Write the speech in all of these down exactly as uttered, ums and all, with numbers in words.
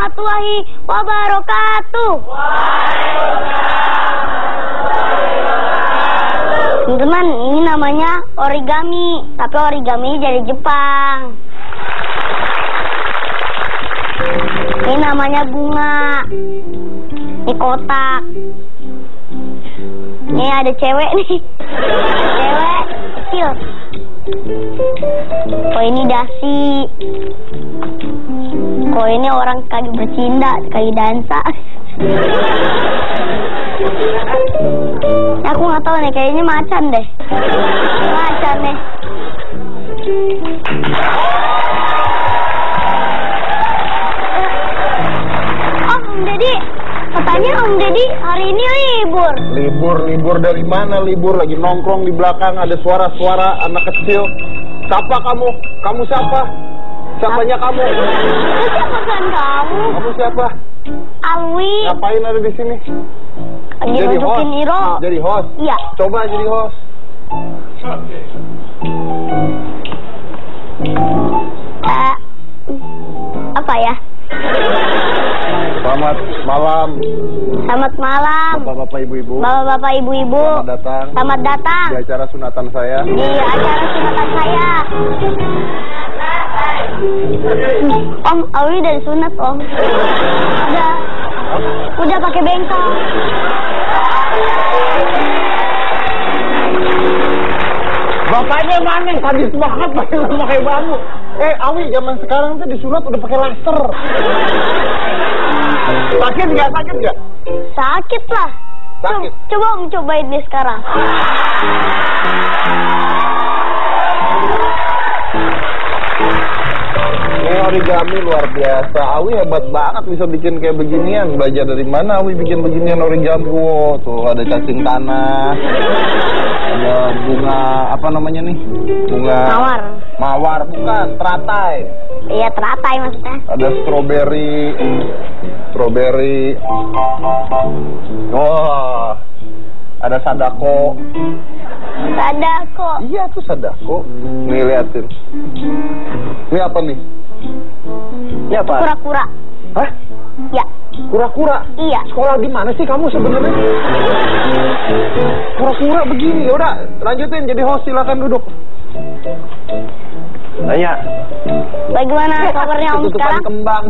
warahmatullahi wabarakatuh. Teman-teman, ini namanya origami, tapi origami dari Jepang. Ini namanya bunga. Ini kotak. Ini ada cewek nih. Cewek kecil. Oh, ini dasi. Oh, ini orang kaki bercinta, kaki dansa. Aku nggak tahu nih, kayaknya macan deh. Macan nih. Om Deddy, katanya Om Deddy hari ini libur. Libur, libur dari mana? Libur lagi nongkrong di belakang, ada suara-suara anak kecil. Siapa kamu? Kamu siapa? Siapanya kamu? Siapa kan kamu? Kamu siapa? Alwi. Ngapain ada di sini? Lagi Jadi host. nunjukin Iro. Jadi host. Iya. Coba jadi host. Uh, apa ya? Selamat malam. Selamat malam. Bapak-bapak, ibu-ibu. Bapak-bapak, ibu-ibu. Selamat datang. Selamat datang. Di acara sunatan saya. Di acara sunatan saya. Om, Awi dari sunat, Om. Udah, udah pakai bengkok. Bapaknya mana? Sadis banget pakai pakai bambu. Eh, Awi zaman sekarang tuh disunat udah pakai laser. Sakit nggak? Sakit nggak? Sakit lah. Sakit. Coba Om cobain deh sekarang. Ini origami luar biasa. Awi hebat banget bisa bikin kayak beginian. Belajar dari mana Awi bikin beginian origami? Wow, tuh ada cacing tanah. Ada bunga apa namanya nih? Bunga Mawar. Mawar bukan, teratai. Iya, teratai maksudnya. Ada stroberi. Stroberi. Wah. Ada sadako. Sadako. Iya tuh sadako. Nih liatin. Ini apa nih? Ini apa? Kura-kura. Hah? Ya. Kura-kura? Iya. Sekolah di mana sih kamu sebenarnya? Kura-kura begini. Ya udah, lanjutin jadi host, silakan duduk. Tanya. Bagaimana kabarnya Om Tutupan sekarang? kembang.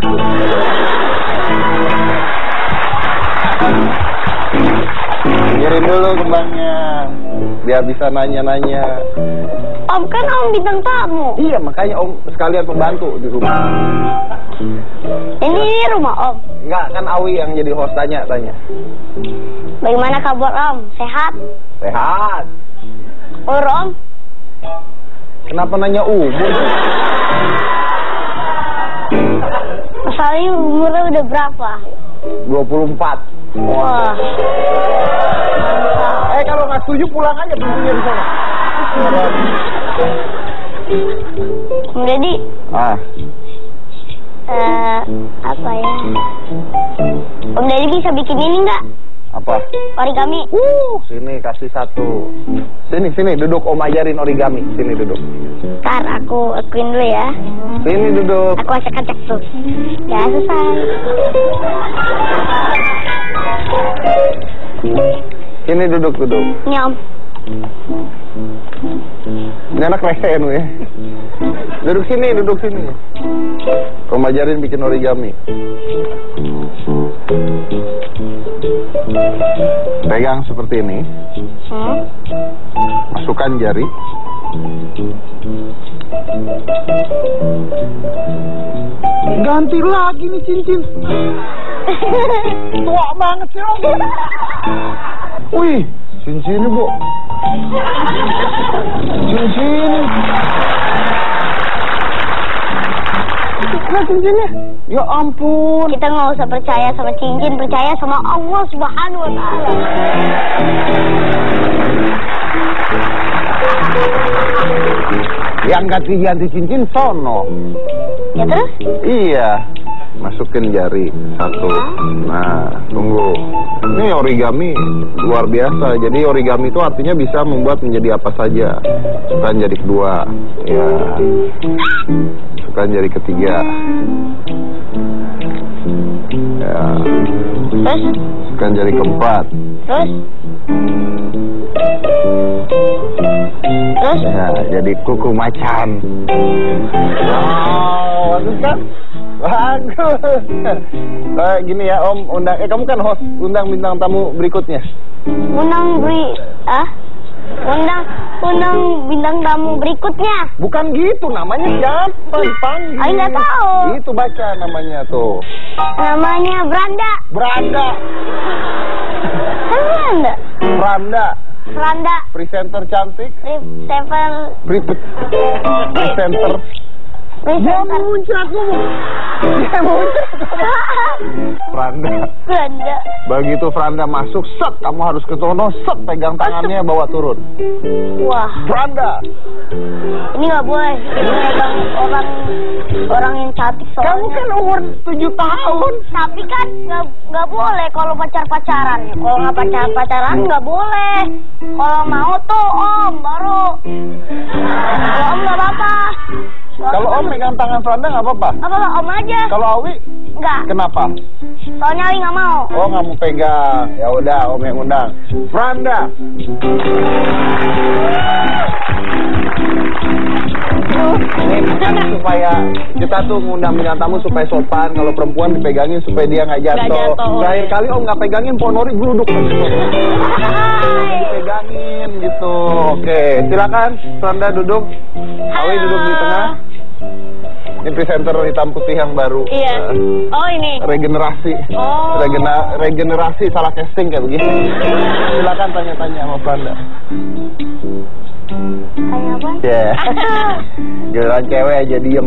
Kirim dulu kembangnya, biar bisa nanya-nanya. Om kan Om bintang tamu. Iya, makanya Om sekalian pembantu di rumah. Ini rumah Om. Enggak, kan Awi yang jadi host, tanya-tanya. Bagaimana kabar Om? Sehat? Sehat. Umur Om? Kenapa nanya umur? Masalahnya umurnya udah berapa? dua puluh empat. Wah. Eh, kalau nggak setuju pulang aja pintunya di sana. Om Deddy, Ah, eh, apa ya? Om Deddy bisa bikin ini nggak? apa? Origami. Uh, sini kasih satu. Sini, sini duduk, Om ajarin origami. Sini duduk. Ntar aku akuin dulu ya. Sini duduk. Aku acak-acak tuh. Ya, selesai. Sini duduk, duduk. Ini Om. Ini anak resen ya. Duduk sini, duduk sini. Om ajarin bikin origami. Pegang seperti ini. Hmm? Masukkan jari. Ganti lagi nih cincin. Tua banget sih Om. Wih, cincinnya Bu. Cincin. Nah cincinnya. Ya ampun. Kita nggak usah percaya sama cincin, percaya sama Allah Subhanahu Wa Taala. Yang ganti-ganti cincin sono. Ya terus? Iya. Masukin jari satu. Nah, tunggu. Ini origami luar biasa. Jadi origami itu artinya bisa membuat menjadi apa saja. Masukkan jari kedua. Ya. Masukkan jari ketiga. Ya. Terus? Kan jari keempat. Terus? Terus? Ya, jadi kuku macan. Wow, bagus kan? Bagus. Kayak gini ya Om, undang, eh kamu kan host, undang bintang tamu berikutnya. Undang beri, ah? Undang, undang bintang tamu berikutnya. Bukan gitu, namanya siapa dipanggil? Aku nggak tahu. Itu baca namanya tuh. Namanya Branda. Branda. Branda. Branda. Branda. Presenter cantik. Presenter. Pre- Presenter. Dia muncrat ngomong. Dia muncrat. Franda. Branda. Begitu Franda masuk, set kamu harus ke sono, set pegang tangannya bawa turun. Wah. Franda. Ini nggak boleh. Ini pegang orang orang yang cantik soalnya. Kamu kan umur tujuh tahun. Tapi kan nggak nggak boleh kalau pacar pacaran. Kalau nggak pacar pacaran nggak boleh. Kalau mau tuh Om baru. Kalau Om nggak apa-apa. Kalau Om megang tangan Franda nggak apa-apa. Apa Om aja? Kalau Awi? Nggak. Kenapa? Soalnya Awi nggak mau. Oh nggak mau pegang. Ya udah Om yang undang. Franda. Ini supaya kita tuh ngundang bintang tamu supaya sopan. Kalau perempuan dipegangin supaya dia nggak jatuh. Nggak jatuh. Terakhir kali Om nggak pegangin, Ponori geluduk. Dipegangin gitu. Oke, silakan Franda duduk. Awi duduk di tengah. Ini presenter hitam putih yang baru. Iya. Uh, Oh ini. regenerasi. Oh. Regena, regenerasi salah casting kayak begini. Silakan tanya-tanya sama Franda. Tanya apa? Ya. Yeah. Giliran cewek aja diem.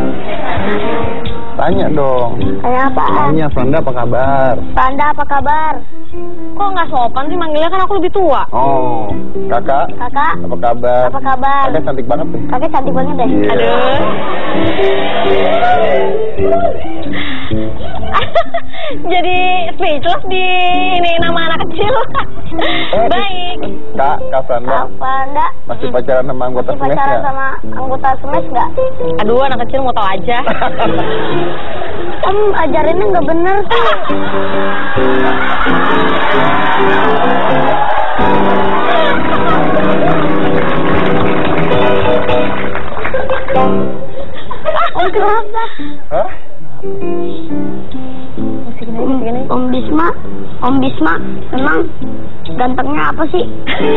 Tanya dong. Tanya apa? Tanya Franda apa kabar? Franda apa kabar? Kok nggak sopan sih manggilnya, kan aku lebih tua. Oh, kakak. Kakak. Apa kabar? Apa kabar? Kakak cantik banget deh. Kakak cantik banget deh. Iya. Aduh. Jadi speechless di ini nama anak kecil. Eh, Baik. Kak, Kak Franda. Kak Franda. Masih pacaran sama anggota Masih Smash pacaran nggak? sama anggota Smash nggak? Aduh, anak kecil mau tau aja. Om ajarinnya nggak bener sih. Om kenapa? Hah? Om Bisma, Om Bisma, emang gantengnya apa sih?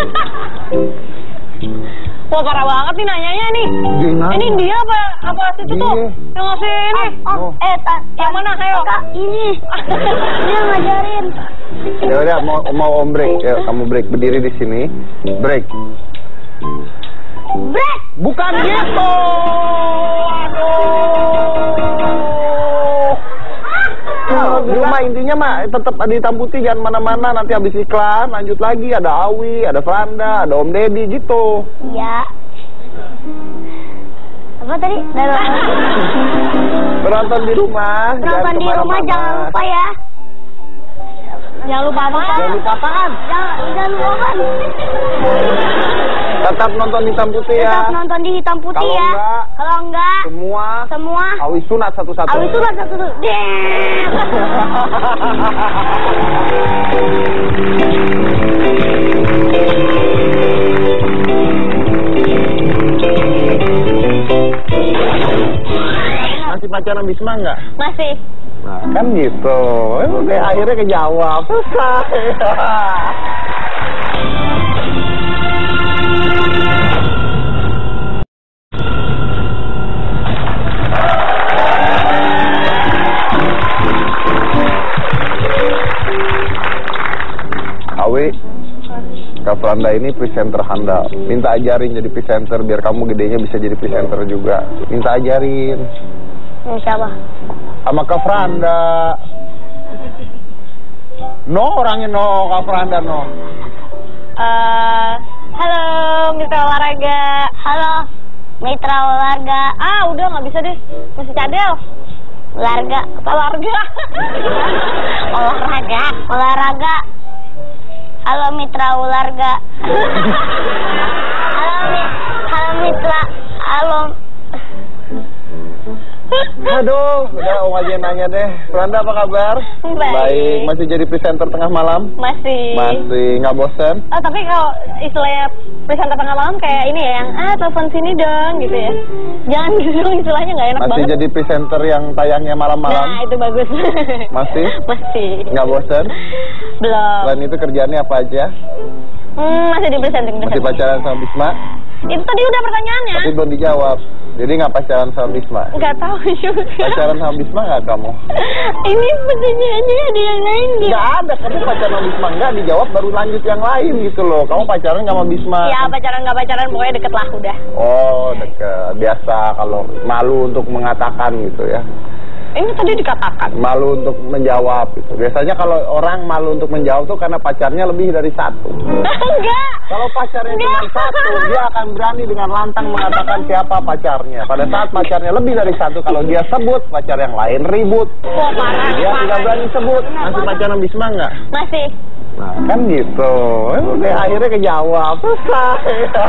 Wah parah banget nih nanyanya nih. Gimana? Ini dia apa apa situ tuh? Dia. Yang ngasih ini. Oh, oh. Eh, ta yang mana? Ayo. Kak, ini. Dia ngajarin. Ya udah mau mau Om break. Ya, kamu break, berdiri di sini. Break. Break. Bukan gitu. Aduh. Di rumah intinya mah tetap di hitam putih, jangan mana-mana, nanti habis iklan lanjut lagi, ada Awi, ada Franda, ada Om Deddy gitu. Iya. Apa tadi? Penonton di rumah. Penonton di rumah jangan lupa ya. Jangan lupa apa? Jangan lupa apaan? Jangan, jangan lupa apa? Tetap nonton hitam putih ya. Tetap nonton di hitam putih Kalau ya. enggak, Kalau enggak, semua semua Awi sunat satu-satu. Awi sunat satu-satu. Masih pacaran Bisma nggak? Masih. Nah, kan gitu. Eh, udah akhirnya kejawab. Selesai. Awi, Kak Franda ini presenter handal. Minta ajarin jadi presenter biar kamu gedenya bisa jadi presenter juga. Minta ajarin. Ini siapa? Sama Kak Franda. No, orangnya no, Kak Franda no. Uh, halo, mitra olahraga. Halo, mitra olahraga. Ah, udah nggak bisa deh. Masih cadel. Olahraga. Apa olahraga? Olahraga. Olahraga. Halo mitra olahraga. Halo, mi halo mitra. Halo. Aduh, udah Om aja yang nanya deh. Franda apa kabar? Baik. Baik. Masih jadi presenter tengah malam? Masih. Masih. Nggak bosen? Oh, tapi kalau istilahnya presenter tengah malam kayak ini ya, yang ah telepon sini dong gitu ya. Jangan gitu dong, istilahnya nggak enak Masih banget. jadi presenter yang tayangnya malam-malam? Nah, itu bagus. Masih? Masih. Nggak bosen? Belum. Selain itu kerjaannya apa aja? Hmm, masih di presenting. Masih pacaran sama Bisma? Itu tadi udah pertanyaannya. Tapi belum dijawab. Jadi nggak pacaran sama Bisma? Nggak tahu juga. Pacaran sama Bisma nggak kamu? Ini pertanyaannya ada yang lain gitu. Nggak ada, kamu pacaran sama Bisma nggak dijawab baru lanjut yang lain gitu loh. Kamu pacaran nggak sama Bisma? Ya pacaran nggak pacaran pokoknya deket lah udah. Oh deket, biasa kalau malu untuk mengatakan gitu ya. Ini tadi dikatakan. Malu untuk menjawab gitu. Biasanya kalau orang malu untuk menjawab tuh karena pacarnya lebih dari satu. Enggak. Kalau pacarnya cuma satu, dia akan berani dengan lantang mengatakan siapa pacarnya. Pada saat pacarnya lebih dari satu, kalau dia sebut, pacar yang lain ribut. Wah, parah. Dia parah. tidak berani sebut. Masih pacaran Bisma nggak? Masih. Nah, kan gitu. Eh, udah akhirnya kejawab. Selesai.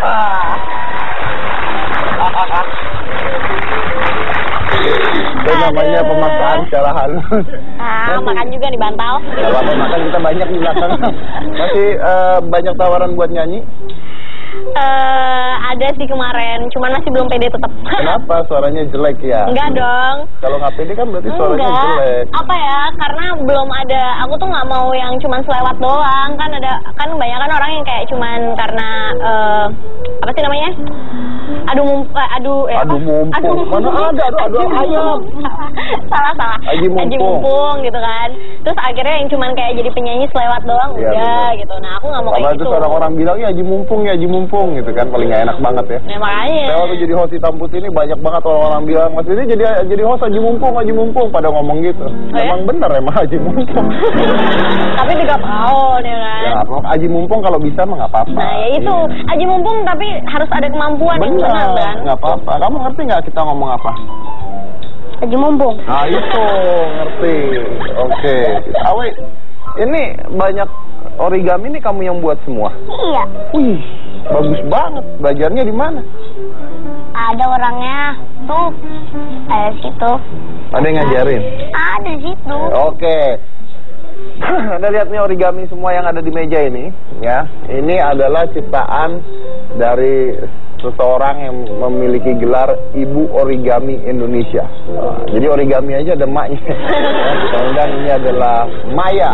Itu namanya pemaksaan secara halus. Ah, makan juga di bantal. Gak apa-apa, makan kita banyak di belakang. Masih uh, banyak tawaran buat nyanyi? Eh, ada sih kemarin, cuman masih belum pede tetap. Kenapa? Suaranya jelek ya? Enggak dong. Kalau nggak pede kan berarti suaranya Enggak. jelek. Apa ya? Karena belum ada. Aku tuh nggak mau yang cuman selewat doang. Kan ada, kan kebanyakan orang yang kayak cuman karena uh, apa sih namanya? Adu mumpung, adu, eh, Adu mumpung. Adu mumpung. Mana ada? Adu, adu ayam. salah salah. Aji mumpung. mumpung gitu kan. Terus akhirnya yang cuman kayak jadi penyanyi selewat doang, Iya, udah betul. gitu. Nah aku nggak mau Sama kayak terus gitu. orang-orang bilang ya Haji Mumpung ya Haji Mumpung gitu kan, paling nggak enak banget ya. Nah makanya. Saya waktu jadi host Hitam Putih ini banyak banget orang-orang bilang Mas ini jadi jadi host Haji Mumpung Haji Mumpung pada ngomong gitu. Oh, ya? Emang bener emang Haji Mumpung. Tapi tiga tahun ya kan. Ya nggak apa-apa. Haji Mumpung kalau bisa mah nggak apa-apa. Nah ya itu, Iya. Haji mumpung tapi harus ada kemampuan yang benar kan. Bener, nggak apa-apa. Kamu ngerti nggak kita ngomong apa? Haji mumpung. Nah itu ngerti. Oke. Awe, ini banyak origami ini kamu yang buat semua. Iya. Wih, bagus banget. Belajarnya di mana? Ada orangnya tuh, ada situ. Ada yang ngajarin? Ada di situ. Oke. Anda lihat nih origami semua yang ada di meja ini, ya. Ini adalah ciptaan dari seseorang yang memiliki gelar Ibu Origami Indonesia. Nah, jadi origami aja ada maknya. Ya, kita undang ini adalah Maya.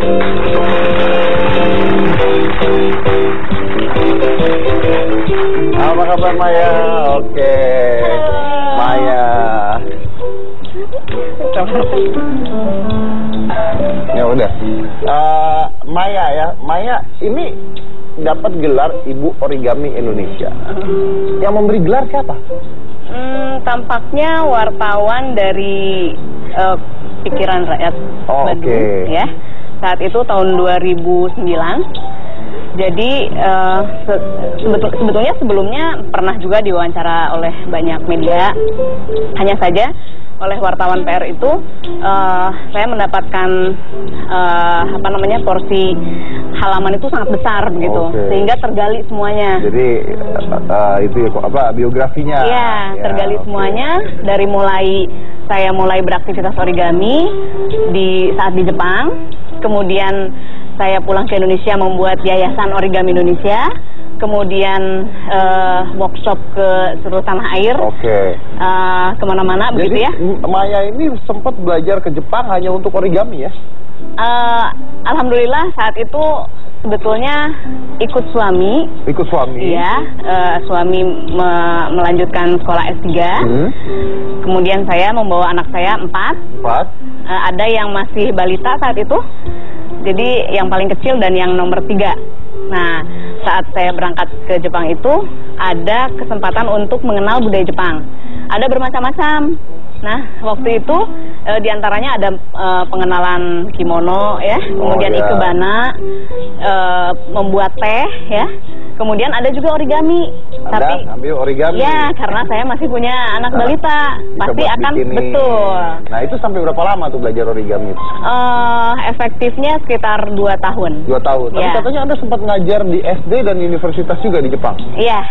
Apa kabar Maya? Oke. Maya. Ya udah. Uh, Maya ya, Maya ini dapat gelar Ibu Origami Indonesia. Yang memberi gelar siapa? Hmm, tampaknya wartawan dari uh, Pikiran Rakyat Oh, Bandung, oke. ya. Saat itu tahun dua ribu sembilan. Jadi uh, se sebetul sebetulnya sebelumnya pernah juga diwawancara oleh banyak media. Hanya saja oleh wartawan P R itu uh, saya mendapatkan uh, apa namanya porsi halaman itu sangat besar begitu, Oke. sehingga tergali semuanya. Jadi uh, itu ya, apa biografinya? Iya, Ya, tergali oke. semuanya dari mulai saya mulai beraktivitas origami di saat di Jepang, kemudian saya pulang ke Indonesia membuat Yayasan Origami Indonesia, kemudian uh, workshop ke seluruh tanah air, Oke. uh, kemana-mana begitu Jadi ya. M- Maya ini sempat belajar ke Jepang hanya untuk origami ya? Uh, Alhamdulillah saat itu sebetulnya ikut suami. Ikut suami? Iya, uh, suami me- melanjutkan sekolah S tiga. Hmm. Kemudian saya membawa anak saya empat. Empat. Uh, ada yang masih balita saat itu. Jadi yang paling kecil dan yang nomor tiga. Nah, saat saya berangkat ke Jepang itu ada kesempatan untuk mengenal budaya Jepang. Ada bermacam-macam. Nah, waktu itu e, diantaranya ada e, pengenalan kimono ya, kemudian Oh, ya. ikebana, e, membuat teh ya, kemudian ada juga origami. Anda Tapi ambil origami? ya, karena saya masih punya anak Nah, balita, bisa pasti buat akan bikini. betul. Nah itu sampai berapa lama tuh belajar origami itu? Eh, efektifnya sekitar dua tahun. Dua tahun. Tapi Ya. katanya Anda sempat ngajar di S D dan universitas juga di Jepang. Iya.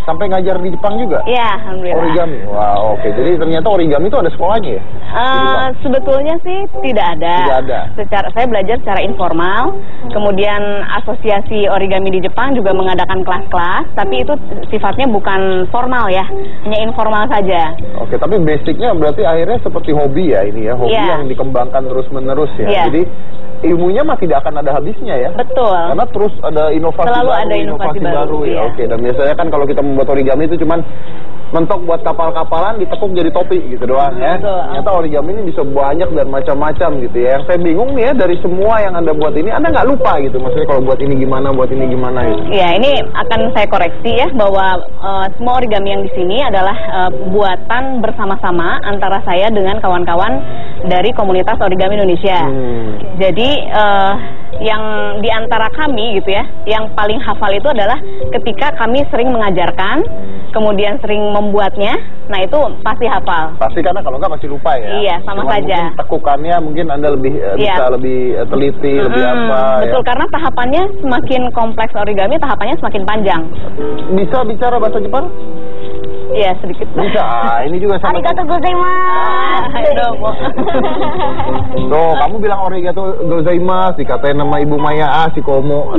Sampai ngajar di Jepang juga? Iya, alhamdulillah. Origami. Wah, wow, oke. Okay. Jadi ternyata origami itu ada sekolahnya ya? Uh, sebetulnya sih tidak ada. Tidak ada. Secara saya belajar secara informal. Kemudian asosiasi origami di Jepang juga mengadakan kelas-kelas, tapi itu sifatnya bukan formal ya, hanya informal saja. Oke, tapi basicnya berarti akhirnya seperti hobi ya ini ya, hobi yeah. yang dikembangkan terus-menerus ya. Yeah. Jadi ilmunya mah tidak akan ada habisnya ya. Betul. Karena terus ada inovasi Selalu baru, ada inovasi, inovasi baru, baru ya. Iya. Oke, dan biasanya kan kalau kita membuat origami itu cuman mentok buat kapal-kapalan, ditekuk jadi topi gitu doang ya. Betul. Ternyata origami ini bisa banyak dan macam-macam gitu ya. Yang saya bingung nih ya, dari semua yang Anda buat ini, Anda nggak lupa gitu. Maksudnya kalau buat ini gimana, buat ini gimana gitu. Iya, ini akan saya koreksi ya, bahwa uh, semua origami yang di sini adalah uh, buatan bersama-sama antara saya dengan kawan-kawan dari komunitas origami Indonesia. Hmm. Jadi uh, yang di antara kami gitu ya, yang paling hafal itu adalah ketika kami sering mengajarkan, kemudian sering membuatnya, nah itu pasti hafal. Pasti, karena kalau nggak pasti lupa ya. Iya, sama Cuma saja. Mungkin tekukannya mungkin Anda lebih iya. bisa lebih teliti, hmm, lebih apa. Betul, ya. Karena tahapannya semakin kompleks origami, tahapannya semakin panjang. Bisa bicara bahasa Jepang? Iya, sedikit. Bisa. Ah, ini juga sama. Arigatou gozaimasu. Tuh, kamu bilang arigatou gozaimasu, dikatain nama Ibu Maya, ah si Komo.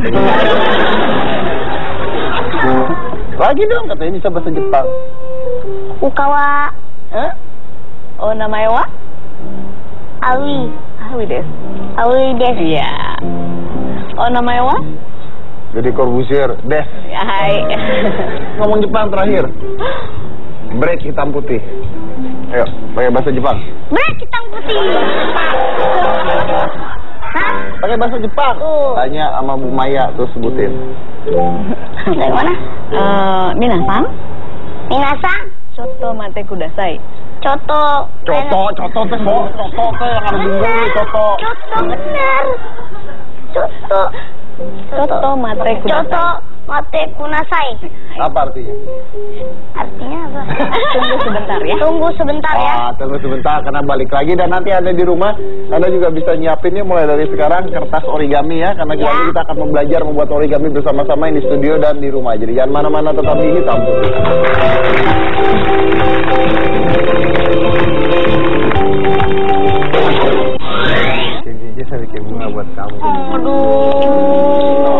Lagi dong, katanya bisa bahasa Jepang. Ukawa. Eh? Oh, namanya wa? Awi. Awi des. Awi des. Iya. Oh, namanya wa? Jadi Corbusier, des. Ya, hai. Ngomong Jepang terakhir. Break hitam putih. Ayo, pakai bahasa Jepang. Break hitam putih. Hah? Pakai bahasa Jepang. Oh. Tanya sama Bu Maya, terus sebutin. Dari mana? Uh, Minasan? Minasan? Coto mate kudasai. Coto. Coto, coto teh kok, coto teh yang ada bumbu, coto. Coto bener. Coto. Coto mate kudasai. Coto mate kunasai. Apa artinya? Artinya apa? Tunggu sebentar ya. Tunggu sebentar ya. Ah, tunggu sebentar karena balik lagi, dan nanti Anda di rumah Anda juga bisa nyiapinnya mulai dari sekarang kertas origami ya, karena ya. kita akan belajar membuat origami bersama-sama di studio dan di rumah. Jadi jangan mana-mana, tetap di Hitam Putih. Ini saya bikin bunga buat kamu. Aduh.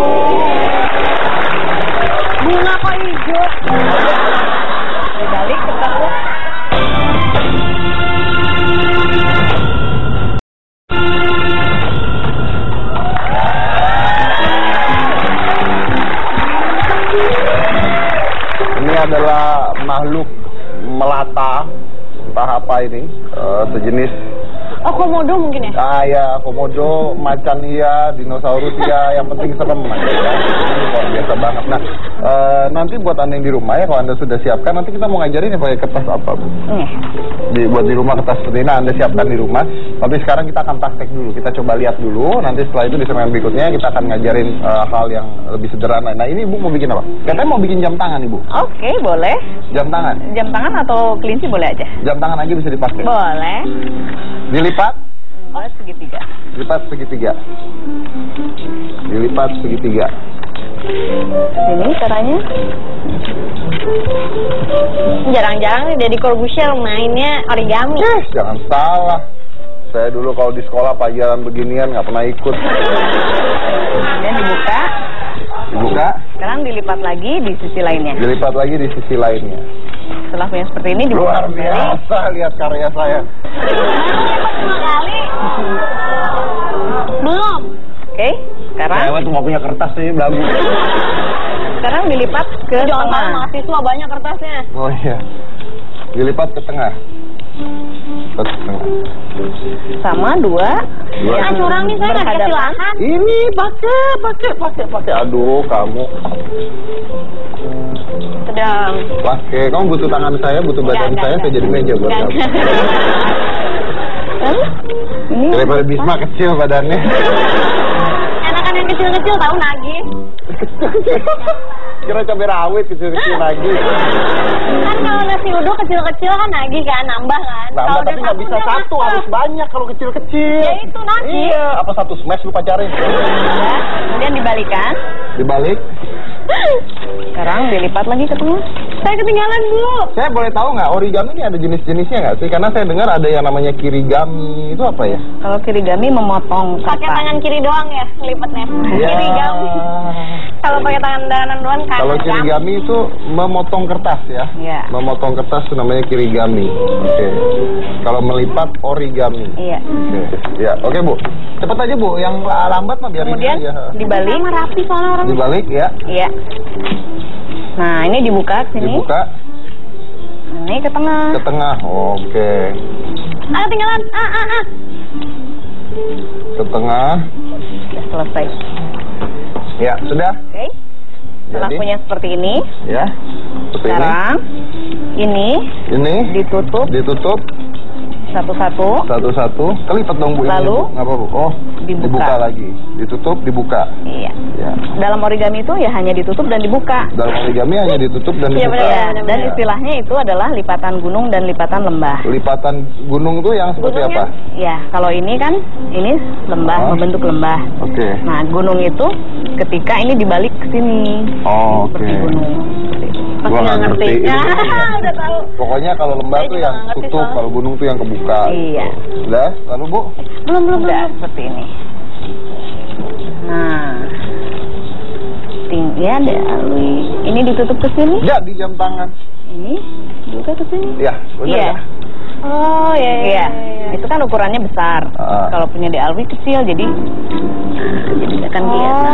Bunga kok hijau? Balik kertasnya. Ini adalah makhluk melata, entah apa ini, uh, sejenis. Oh, komodo mungkin ya? Ah ya, komodo, macan iya, dinosaurus iya, yang penting serem aja ya. Ini luar biasa banget. Nah, uh, nanti buat Anda yang di rumah ya, kalau Anda sudah siapkan, nanti kita mau ngajarin ya pakai kertas apa, Bu? Iya. Di, buat di rumah kertas seperti ini, Anda siapkan di rumah. Tapi sekarang kita akan praktek dulu, kita coba lihat dulu. Nanti setelah itu di segmen berikutnya kita akan ngajarin uh, hal yang lebih sederhana. Nah, ini Ibu mau bikin apa? Katanya mau bikin jam tangan, Ibu. Oke, boleh. Jam tangan? Jam tangan atau kelinci boleh aja? Jam tangan aja bisa dipakai. Boleh. Dilipat? Oh, segitiga. Dilipat segitiga. Dilipat segitiga. Ini caranya. Jarang-jarang nih Deddy Corbusier mainnya origami. Eh, jangan salah. Saya dulu kalau di sekolah pelajaran beginian nggak pernah ikut. Kemudian dibuka. Dibuka. Sekarang dilipat lagi di sisi lainnya. Dilipat lagi di sisi lainnya. Setelah punya seperti ini dibuka Luar biasa kembali. Lihat karya saya. Lima kali. Belum. Oke, sekarang. Saya tuh nggak punya kertas sih, belagu. Sekarang dilipat ke Jangan tengah. mahasiswa banyak kertasnya. Oh iya. Dilipat ke tengah. Dilipat ke tengah. Sama dua. Dua. Jangan curang nih, saya nggak kesilakan. Ini pakai, pakai, pakai, pakai. Aduh, kamu. Sedang. Pakai. Kamu butuh tangan saya, butuh badan Enggak, saya, enggak, saya jadi meja buat kamu. Lalu, ini Daripada Bisma kecil badannya. Enakan yang kecil-kecil tahu nagih. Kira cabai rawit kecil-kecil lagi. Kan kalau nasi uduk kecil-kecil kan nagih kan, nambah kan. Nambah tapi nggak bisa satu, harus banyak kalau kecil-kecil. Ya itu nagih. Iya, apa satu smash lu pacarin? Ya, kemudian dibalikan. Dibalik. Sekarang dilipat lagi ke tengah. Saya ketinggalan Bu. Saya boleh tahu nggak origami ini ada jenis-jenisnya nggak sih? Karena saya dengar ada yang namanya kirigami. Itu apa ya? Kalau kirigami memotong Pakai kertas. tangan kiri doang ya lipatnya. Ya. Kirigami. Kalau pakai tangan kanan doang kan. Kalau kirigami itu memotong kertas ya? Iya. Memotong kertas itu namanya kirigami. Oke. Kalau melipat origami. Iya. Oke. Ya, oke Bu. Cepet aja Bu. Yang lambat mah biarin Kemudian aja. dibalik. Sama rapi soalnya orang. Dibalik ya. Iya. Nah, ini dibuka ke sini. Dibuka Ini ke tengah. ke tengah. Oke. Ah ketinggalan. Ah ah ah. Ke tengah. Sudah selesai. Ya, sudah. Oke. Setelah Jadi? punya seperti ini, Ya. Seperti sekarang ini ini. Ini ditutup ditutup satu-satu. satu-satu. Kelipat dong Bu. Ini, Lalu? Bu. Nggak apa-apa. Oh, Dibuka. lagi. Ditutup, dibuka. Iya. Ya. Dalam origami itu ya hanya ditutup dan dibuka. Dalam origami hanya ditutup dan Iya, dibuka. benar. Ya, dan Ya. istilahnya itu adalah lipatan gunung dan lipatan lembah. Lipatan gunung tuh yang seperti Gunungnya? apa? Ya, kalau ini kan ini lembah, Oh. membentuk lembah. Oke. Nah, gunung itu ketika ini dibalik ke sini. Oh, oke. Seperti gunung. Seperti itu. Gua nggak ngerti. Ya, udah tahu. Pokoknya kalau lembah Saya tuh juga yang nggak ngerti tutup, soalnya. kalau gunung tuh yang kebuka. Iya. Udah, lalu Bu? Belum belum Udah, belum. seperti ini. Nah, tinggi ada alwi. Ini ditutup ke sini. Jadi jam tangan. Ini juga ke sini. Ya, benar Iya. ya? Oh iya iya. Iya, iya. itu kan ukurannya besar. Ah. Kalau punya di alwi kecil, jadi nah, jadi akan kelihatan.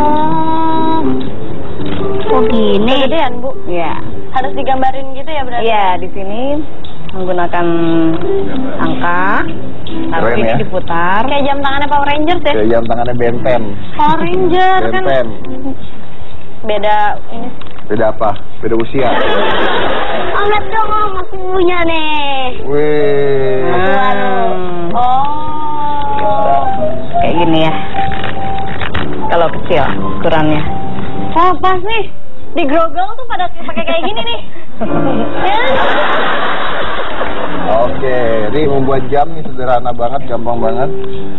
Oh. Oh gini. Kegedean Bu. Iya. Harus digambarin gitu ya berarti. Iya, di sini menggunakan angka, lalu Keren ini ya. diputar. Kayak jam tangannya Power Rangers ya. Kayak jam tangannya Benten. Power Ranger kan. Benten. Beda ini. Beda apa? Beda usia. Oh lihat dong oh, masih punya nih. Wih. Hmm. Oh. Kayak gini ya. Kalau kecil ukurannya. Oh pas nih. Di Grogol tuh pada pakai kayak gini nih. Ya. Oke, jadi membuat jam nih sederhana banget, gampang banget.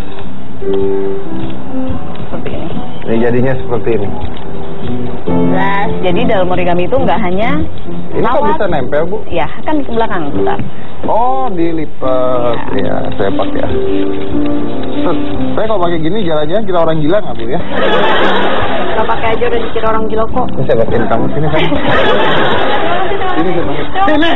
Seperti ini. Ini jadinya seperti ini. Nah, jadi dalam origami itu nggak hanya Ini kok lawat. bisa nempel Bu? Ya, kan ke belakang bentar. Oh, dilipat. Ya, saya pakai. Set. Saya kalau pakai gini jalan-jalan kita orang gila nggak Bu ya? Kalau pakai aja udah dikira orang gila kok. Ini saya pakein kamu sini kan? Sini saya pakai. Sini.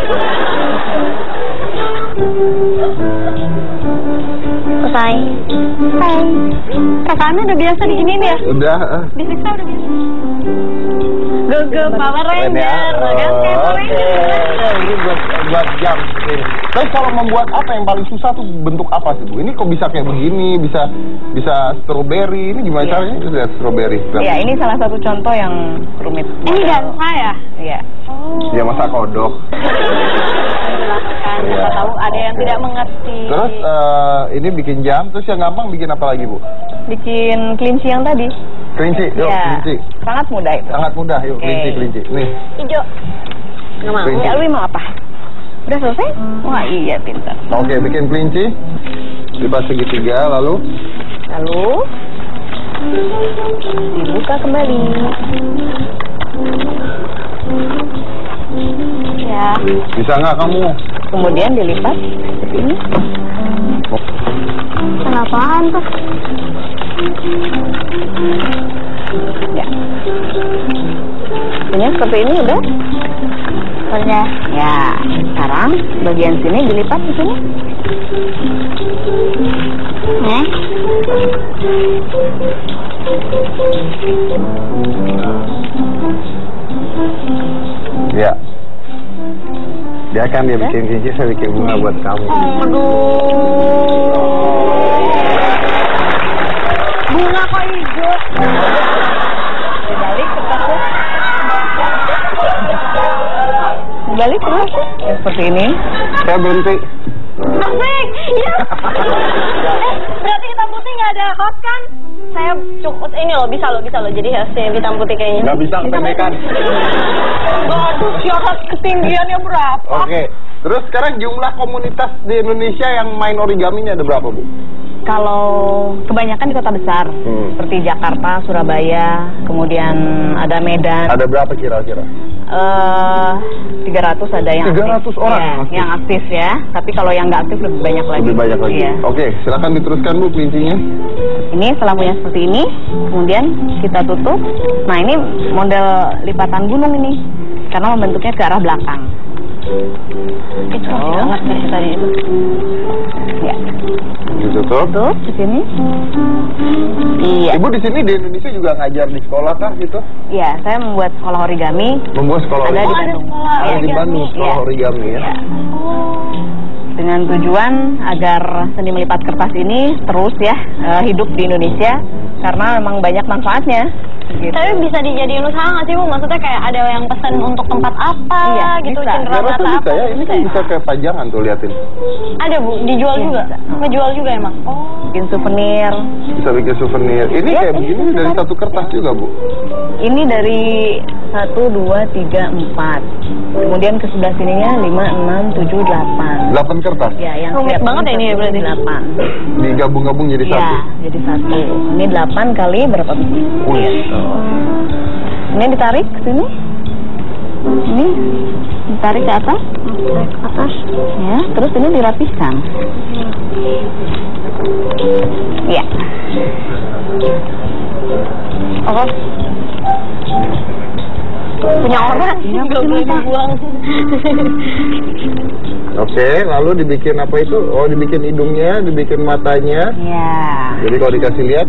Selesai. Hai. Kakaknya udah biasa diginiin ya? Udah. eh. Disiksa udah biasa. Go go Power Keren ya. Ranger. Kan kayak Power Oke. Ranger. Ini buat buat jam seperti ini. Tapi kalau membuat apa yang paling susah tuh bentuk apa sih Bu? Ini kok bisa kayak begini? Bisa bisa strawberry. Ini gimana Iya. caranya? Ini lihat strawberry. Ya, ini salah satu contoh yang rumit. Ini dansa ya? Iya. Oh. Ya masa kodok. Kan Iya. siapa tahu ada yang Oke. tidak mengerti. Terus eh, ini bikin jam. Terus yang gampang bikin apa lagi Bu? Bikin kelinci yang tadi. Kelinci. Yuk Iya. kelinci. Sangat mudah itu. Sangat mudah. Yuk Oke. kelinci kelinci. Nih. Hijau. Nggak mau. Kelinci. Ya, Alwi mau apa? Udah selesai? Wah, iya pintar. Oke bikin kelinci. Lipat segitiga lalu. Lalu dibuka kembali. Ya. Bisa nggak kamu? Kemudian dilipat seperti ini. Kenapaan tuh? Ya. Punya seperti ini udah? Udah. Ya. Sekarang bagian sini dilipat di sini. Nih. Ya. Dia kan dia bikin kelinci, saya bikin bunga buat kamu. Aduh. Bunga kok hijau? Dibalik kertasnya. Dibalik terus. Ya, seperti ini. Saya berhenti. Asik. Iya. Eh, berarti hitam putih nggak ada hot kan? saya cukup ini loh, bisa loh, bisa loh. Jadi harusnya hitam putih kayaknya. Nggak bisa kependekan. Aduh, syarat ketinggiannya berapa? Oke. Terus sekarang jumlah komunitas di Indonesia yang main origami ini ada berapa, Bu? Kalau kebanyakan di kota besar, Hmm. seperti Jakarta, Surabaya, kemudian ada Medan. Ada berapa kira-kira? Eh, tiga ratus ada yang tiga ratus aktif. orang Ya, yang aktif. yang aktif ya. Tapi kalau yang nggak aktif lebih banyak lagi. Lebih banyak lagi. Iya. Oke, silakan diteruskan, Bu, kelincinya. Ini selamanya seperti ini, kemudian kita tutup. Nah, ini model lipatan gunung ini, karena membentuknya ke arah belakang. Itu Oh. masih hangat nih tadi itu. Ya, Ditutup. tutup di sini. Iya, Ibu di sini di Indonesia juga ngajar di sekolah kah gitu? iya. Saya membuat sekolah origami. Membuat sekolah Ada di origami. Bandung. sekolah Ada di origami. Bandung sekolah Iya. origami ya. Ya. Dengan tujuan agar seni melipat kertas ini terus ya eh, hidup di Indonesia, karena memang banyak manfaatnya. Gitu. Tapi bisa dijadiin usaha nggak sih, Bu? Maksudnya kayak ada yang pesen untuk tempat apa Iya, gitu, bisa. cendera Ya, mata rasa apa? bisa ya, ini kan ya? bisa kayak pajangan tuh, liatin. Ada, Bu, dijual Iya, juga? bisa. Ngejual juga emang? Oh. Bikin souvenir. Bisa bikin souvenir. Ini Ya, kayak ini begini bisa. dari satu kertas juga, Bu. Ini dari satu, dua, tiga, empat. Kemudian ke sebelah sininya lima, enam, tujuh, delapan. Delapan kertas. Ya, yang Rumit kelihatan banget ya ini ya satu, berarti? delapan. Digabung-gabung jadi Ya, satu. jadi satu. Ini delapan kali berapa biji? Wih. Ini ditarik ke sini. Ini ditarik ke atas. Tarik ke atas. Ya, terus ini dirapikan. Ya. Oh. Punya orang, Iya, nggak punya boleh orang. dibuang. Oke, lalu dibikin apa itu? Oh, dibikin hidungnya, dibikin matanya. Ya. Jadi kalau dikasih lihat,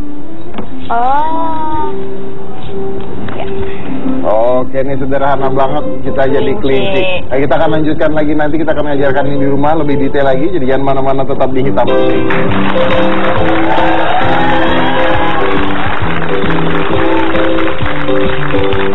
Oh. Ya. oke, ini sederhana banget. Kita jadi kelinci. Nah, kita akan lanjutkan lagi nanti. Kita akan mengajarkan ini di rumah lebih detail lagi. Jadi jangan mana-mana, tetap di Hitam Putih.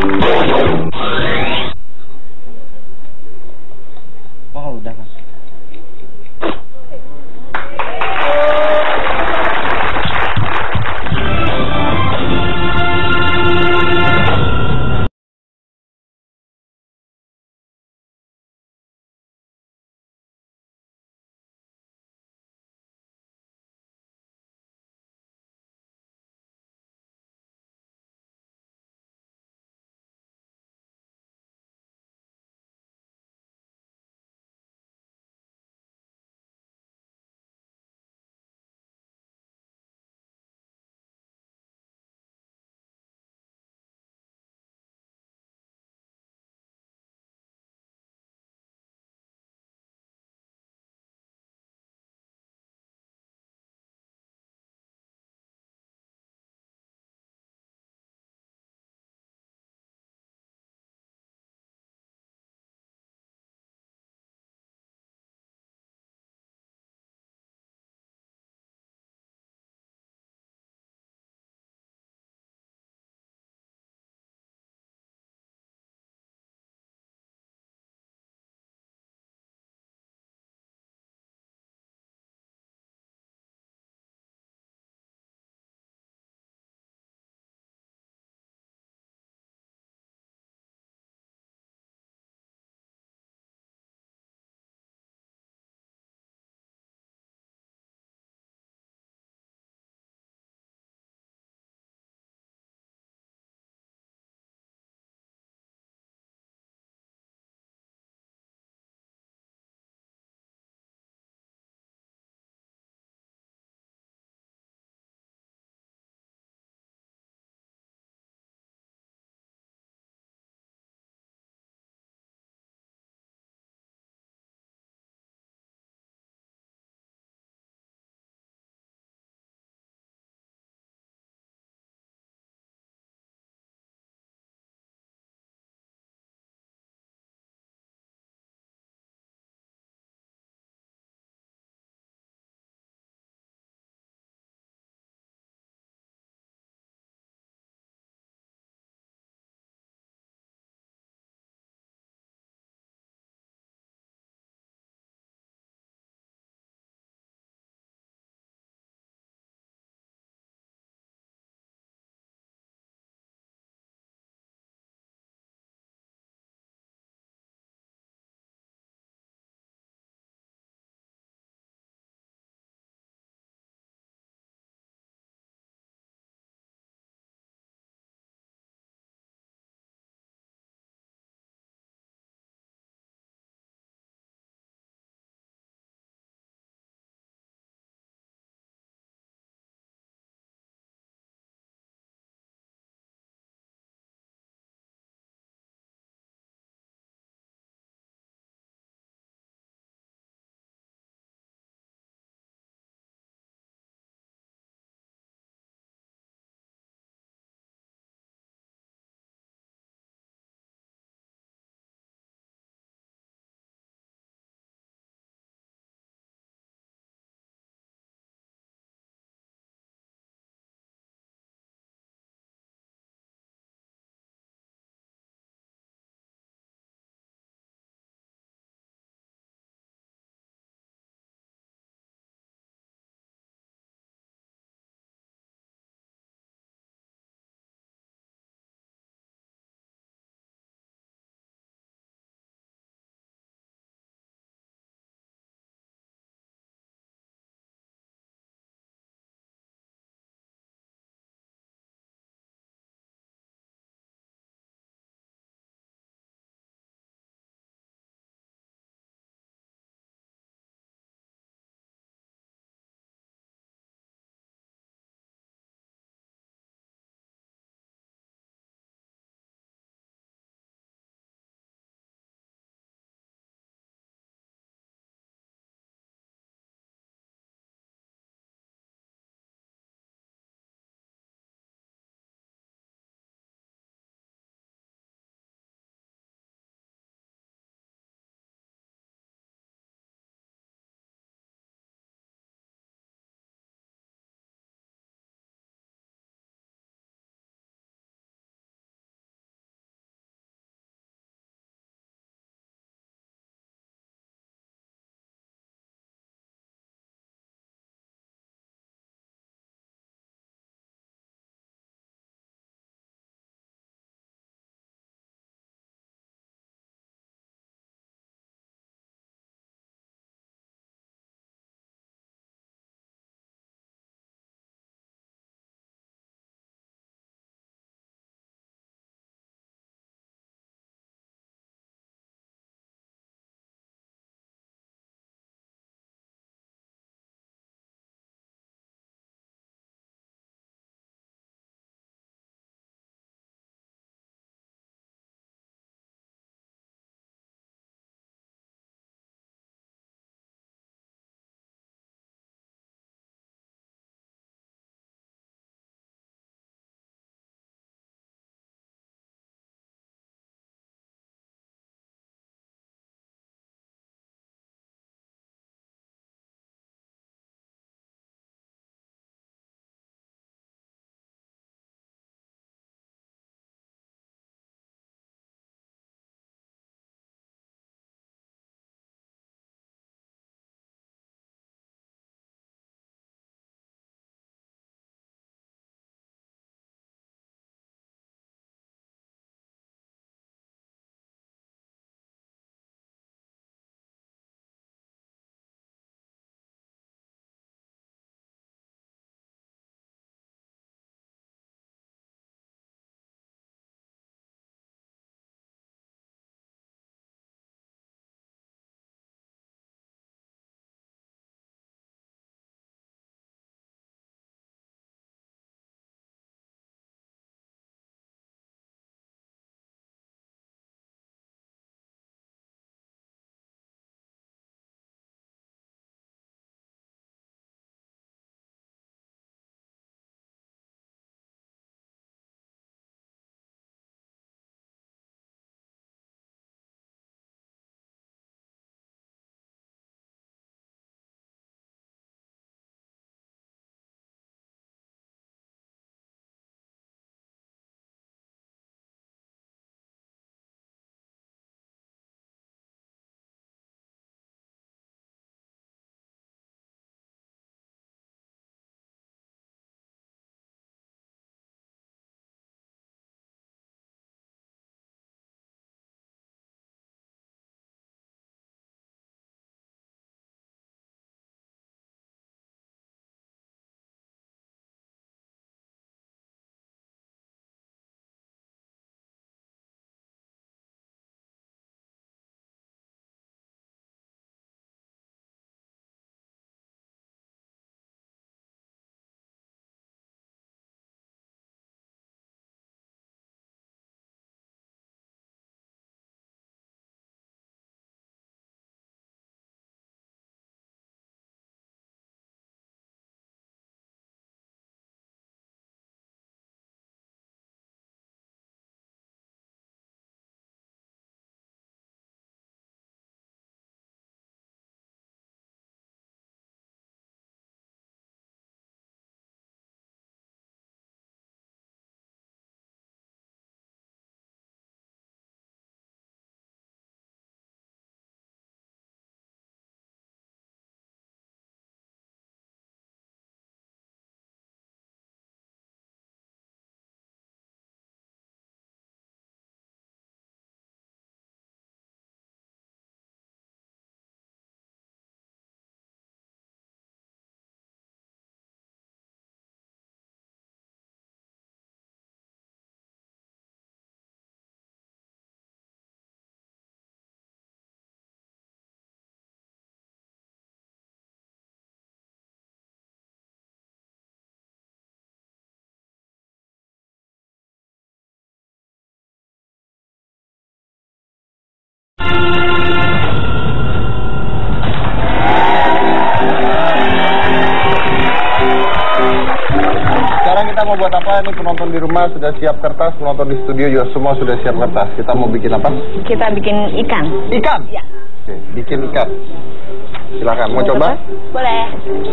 Sekarang kita mau buat apa nih? Penonton di rumah sudah siap kertas, penonton di studio juga semua sudah siap kertas. Kita mau bikin apa? Kita bikin ikan. Ikan? Ya. Oke, bikin ikan. Silakan, mau, mau coba? Boleh.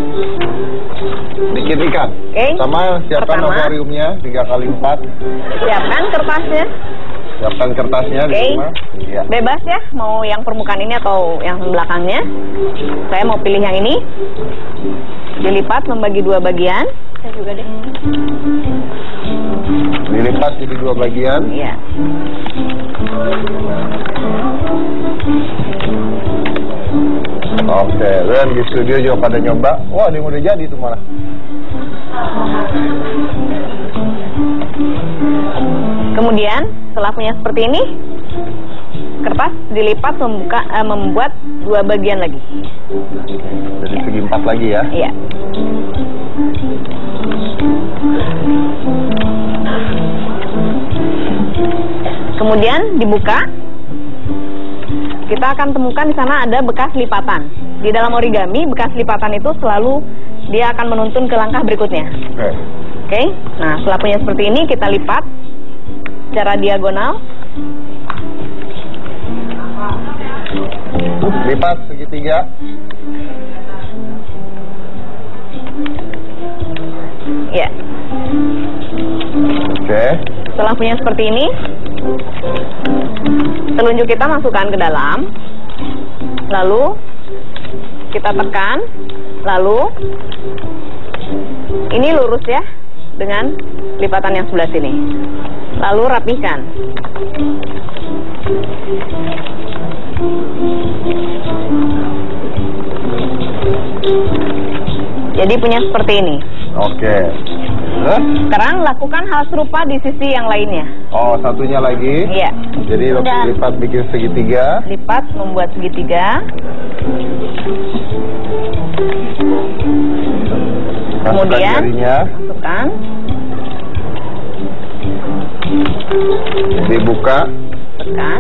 Bikin ikan. Oke. Sama siapkan Pertama, akuariumnya tiga kali empat. Siapkan kertasnya. Siapkan kertasnya Oke. di rumah. Iya. Bebas ya, mau yang permukaan ini atau yang belakangnya. Saya mau pilih yang ini. Dilipat membagi dua bagian. Saya juga deh. Dilipat jadi dua bagian. Iya. Oke, dan di studio juga pada nyoba. Wah, ini udah jadi tuh malah. Kemudian setelah punya seperti ini, kertas dilipat membuka eh, membuat dua bagian lagi. Jadi segi empat lagi ya. Iya. Kemudian dibuka. Kita akan temukan di sana ada bekas lipatan. Di dalam origami, bekas lipatan itu selalu dia akan menuntun ke langkah berikutnya. Oke. Oke. Nah, setelah punya seperti ini, kita lipat secara diagonal. Lipat segitiga. Ya. Oke. Setelah punya seperti ini, telunjuk kita masukkan ke dalam, lalu kita tekan, lalu ini lurus ya dengan lipatan yang sebelah sini, lalu rapihkan. Jadi punya seperti ini. Oke. Terus? Sekarang lakukan hal serupa di sisi yang lainnya. Oh, satunya lagi. Iya. Jadi Udah. lipat bikin segitiga. Lipat membuat segitiga. Masukkan Kemudian jarinya. masukkan. Dibuka. Tekan.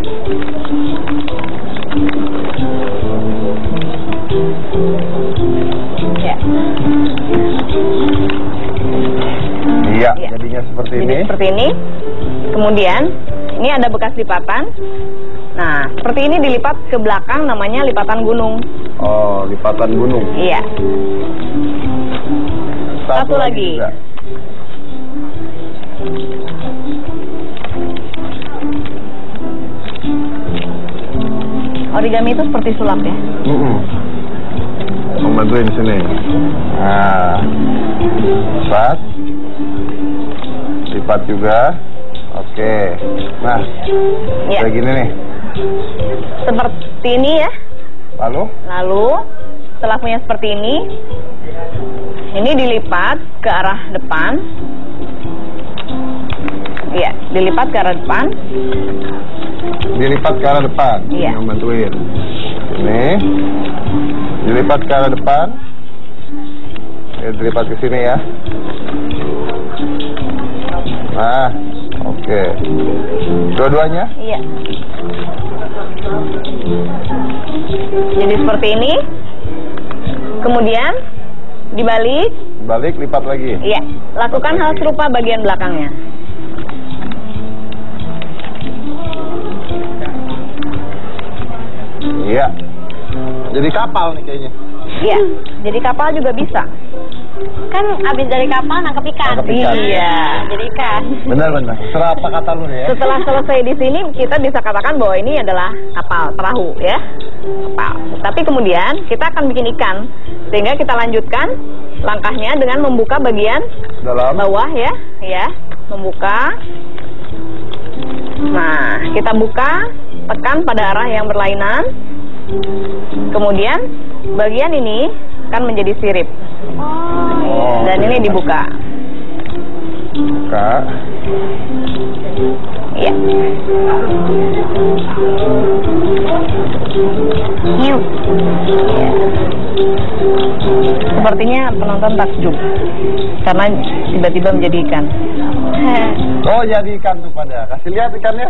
Ya. Iya, Iya. jadinya seperti Jadi ini. seperti ini. Kemudian ini ada bekas lipatan. Nah, seperti ini dilipat ke belakang, namanya lipatan gunung. Oh, lipatan gunung. Iya. Satu lagi. juga. Origami itu seperti sulap ya. Mm-mm. Membantuin sini. Nah, lipat, lipat juga. Oke. Nah, Iya. kayak gini nih. Seperti ini ya. Lalu, Lalu setelah punya seperti ini, ini dilipat ke arah depan. Iya, dilipat ke arah depan. dilipat ke arah depan. Iya. Yang bantuin. Ini, dilipat ke arah depan. Ini dilipat ke sini ya. Nah, oke. Dua-duanya? Iya. Jadi seperti ini. Kemudian dibalik. Balik, lipat lagi. Iya. Lakukan hal serupa bagian belakangnya. Iya. Jadi kapal nih kayaknya. Iya. Jadi kapal juga bisa. Kan abis dari kapal nangkep ikan. Nangkep ikan. Iya. Jadi ikan. Benar-benar. Serah apa kata lu nih ya? Setelah selesai di sini, kita bisa katakan bahwa ini adalah kapal, perahu ya. Kapal. Tapi kemudian kita akan bikin ikan. Sehingga kita lanjutkan langkahnya dengan membuka bagian Dalam. bawah ya. Ya. Membuka. Nah, kita buka, tekan pada arah yang berlainan. Kemudian bagian ini akan menjadi sirip. Oh, Dan ini dibuka. Buka. Iya. Hiu. Sepertinya penonton takjub karena tiba-tiba menjadi ikan. Oh, jadi ikan tuh pada. Kasih lihat ikannya.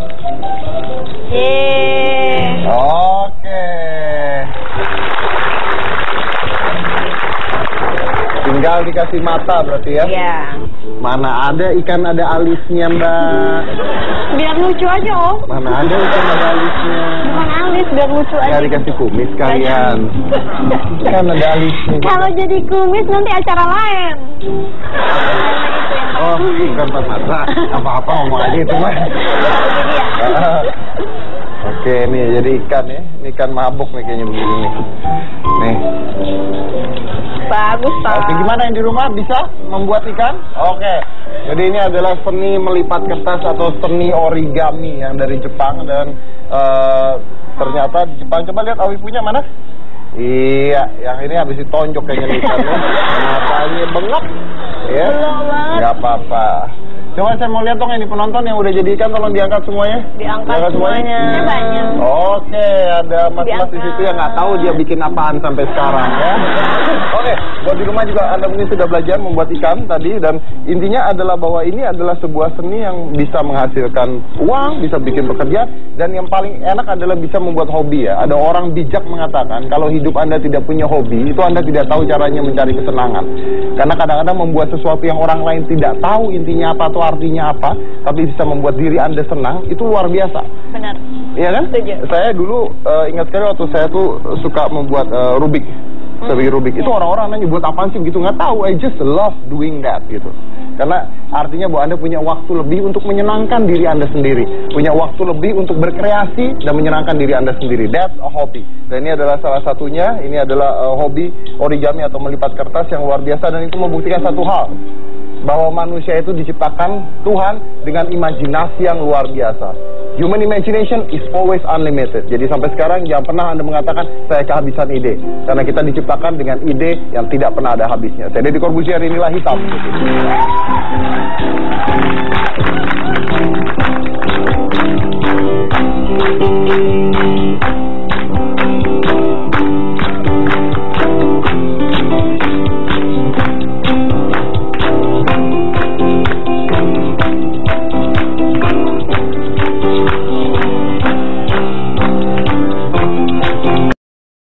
Yeay. Oke. Sini Tinggal dikasih mata berarti ya? Iya. Mana ada ikan ada alisnya, Mbak? Biar lucu aja, Om. Mana ada ikan ada alisnya? Bukan alis, biar lucu aja. Ya dikasih kumis kalian. Ikan ada alisnya. Kalau jadi kumis nanti acara lain. Oh, bukan pas mata. Apa-apa ngomong aja itu, Mas. Oke, nih jadi ikan ya. Ini ikan mabuk nih kayaknya begini nih. Nih. Bagus, Pak. Oke, gimana yang di rumah bisa membuat ikan? Oke. Jadi ini adalah seni melipat kertas atau seni origami yang dari Jepang dan uh, ternyata di Jepang. Coba lihat Awi punya mana? Iya, yang ini habis ditonjok kayaknya ikannya. Matanya bengap. Ya. Enggak apa-apa. Coba saya mau lihat dong ini penonton yang udah jadi ikan, tolong diangkat semuanya. Diangkat, diangkat semuanya. Ini banyak. Oke, ada mas-mas di situ yang nggak tahu dia bikin apaan sampai sekarang ya. Oke, buat di rumah juga Anda mungkin sudah belajar membuat ikan tadi, dan intinya adalah bahwa ini adalah sebuah seni yang bisa menghasilkan uang, bisa bikin pekerjaan, dan yang paling enak adalah bisa membuat hobi ya. Ada orang bijak mengatakan kalau hidup Anda tidak punya hobi, itu Anda tidak tahu caranya mencari kesenangan. Karena kadang-kadang membuat sesuatu yang orang lain tidak tahu intinya apa atau artinya apa, tapi bisa membuat diri Anda senang, itu luar biasa. Benar. Iya kan? Setuju. Saya dulu uh, ingat sekali waktu saya tuh suka membuat uh, Rubik. Saya bikin Rubik. Itu orang-orang nanya buat apaan sih gitu, nggak tahu. I just love doing that gitu. Karena artinya bahwa Anda punya waktu lebih untuk menyenangkan diri Anda sendiri, punya waktu lebih untuk berkreasi dan menyenangkan diri Anda sendiri. That's a hobby. Dan ini adalah salah satunya. Ini adalah uh, hobi origami atau melipat kertas yang luar biasa, dan itu membuktikan satu hal, bahwa manusia itu diciptakan Tuhan dengan imajinasi yang luar biasa. Human imagination is always unlimited. Jadi sampai sekarang jangan pernah Anda mengatakan saya kehabisan ide, karena kita diciptakan dengan ide yang tidak pernah ada habisnya. Saya Deddy Corbuzier, inilah Hitam.